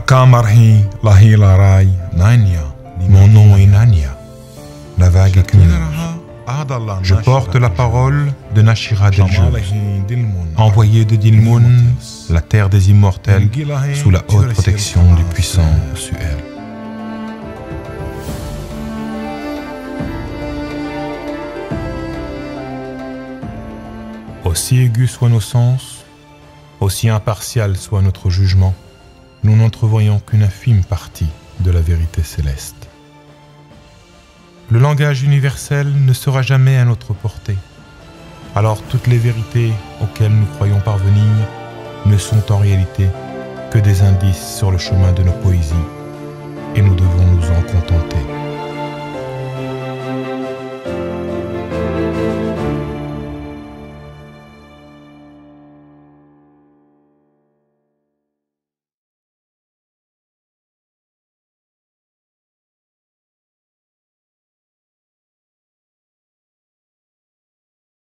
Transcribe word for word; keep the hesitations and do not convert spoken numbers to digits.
Kamarhi lahi larai Nania. Mon nom est Nania. La vague est une. Je porte la parole de Nashira Del-Jour, envoyé de Dilmun, la terre des immortels, sous la haute protection du puissant Su'el. Aussi aigus soient nos sens, aussi impartial soit notre jugement, nous n'entrevoyons qu'une infime partie de la vérité céleste. Le langage universel ne sera jamais à notre portée. Alors toutes les vérités auxquelles nous croyons parvenir ne sont en réalité que des indices sur le chemin de nos poésies